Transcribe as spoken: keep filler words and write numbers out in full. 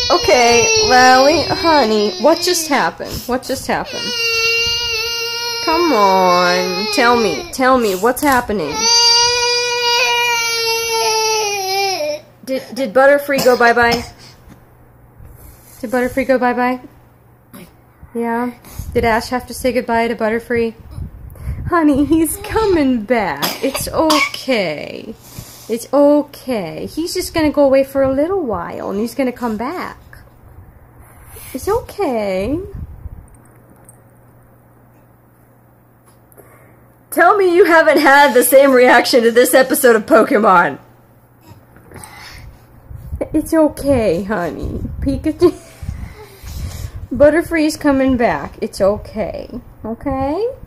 Okay, Lally, honey, what just happened? What just happened? Come on, tell me, tell me, what's happening? Did, did Butterfree go bye-bye? Did Butterfree go bye-bye? Yeah? Did Ash have to say goodbye to Butterfree? Honey, he's coming back. It's okay. It's okay. He's just gonna go away for a little while, and he's gonna come back. It's okay. Tell me you haven't had the same reaction to this episode of Pokemon. It's okay, honey. Pikachu... Butterfree's coming back. It's okay. Okay?